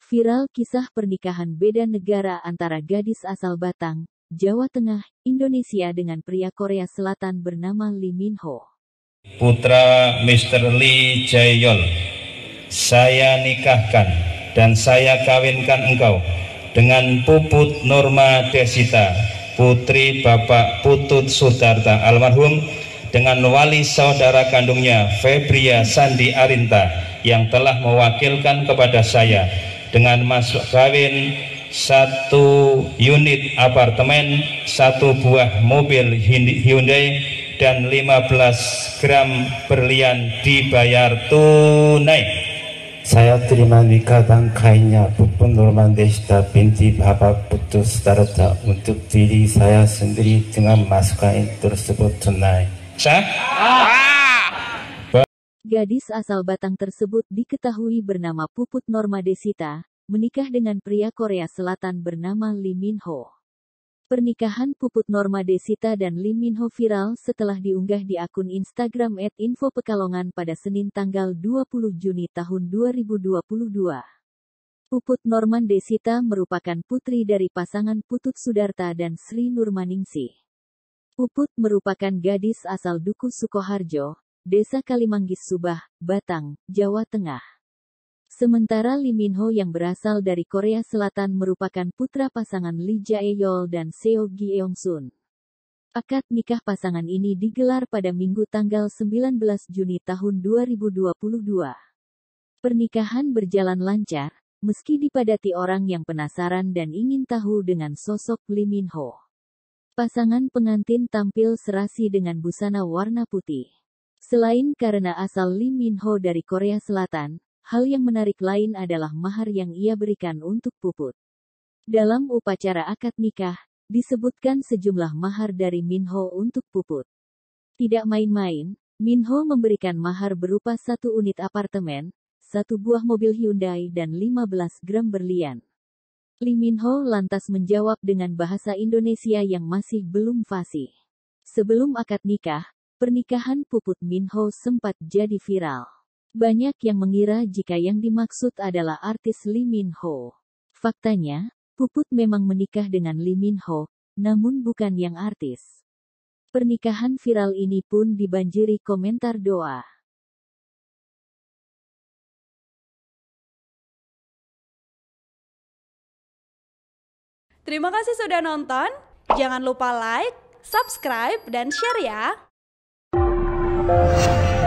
Viral kisah pernikahan beda negara antara gadis asal Batang, Jawa Tengah, Indonesia dengan pria Korea Selatan bernama Lee Min Ho. Putra Mr. Lee Jae-yol, saya nikahkan dan saya kawinkan engkau dengan Puput Norma Desita, putri Bapak Putut Sudarta almarhum, dengan wali saudara kandungnya Febria Sandi Arinta yang telah mewakilkan kepada saya dengan mas kawin 1 unit apartemen, 1 buah mobil Hyundai, dan 15 gram berlian dibayar tunai. Saya terima nikah dan kawinnya Puput Norma Desita binti Bapak Putut Sudarta untuk diri saya sendiri dengan mas kawin tersebut tunai. Gadis asal Batang tersebut diketahui bernama Puput Norma Desita, menikah dengan pria Korea Selatan bernama Lee Min Ho. Pernikahan Puput Norma Desita dan Lee Min Ho viral setelah diunggah di akun Instagram @info_pekalongan pada Senin tanggal 20 Juni tahun 2022. Puput Norma Desita merupakan putri dari pasangan Putut Sudarta dan Sri Nurmaningsih. Puput merupakan gadis asal Duku Sukoharjo, Desa Kalimanggis Subah, Batang, Jawa Tengah. Sementara Lee Min Ho yang berasal dari Korea Selatan merupakan putra pasangan Lee Jae-yol dan Seo Gyeong-sun. Akad nikah pasangan ini digelar pada Minggu tanggal 19 Juni tahun 2022. Pernikahan berjalan lancar, meski dipadati orang yang penasaran dan ingin tahu dengan sosok Lee Min Ho. Pasangan pengantin tampil serasi dengan busana warna putih. Selain karena asal Lee Min Ho dari Korea Selatan, hal yang menarik lain adalah mahar yang ia berikan untuk Puput. Dalam upacara akad nikah, disebutkan sejumlah mahar dari Min Ho untuk Puput. Tidak main-main, Min Ho memberikan mahar berupa 1 unit apartemen, 1 buah mobil Hyundai dan 15 gram berlian. Lee Min Ho lantas menjawab dengan bahasa Indonesia yang masih belum fasih. Sebelum akad nikah, pernikahan Puput Min Ho sempat jadi viral. Banyak yang mengira jika yang dimaksud adalah artis Lee Min Ho. Faktanya, Puput memang menikah dengan Lee Min Ho, namun bukan yang artis. Pernikahan viral ini pun dibanjiri komentar doa. Terima kasih sudah nonton. Jangan lupa like, subscribe, dan share ya.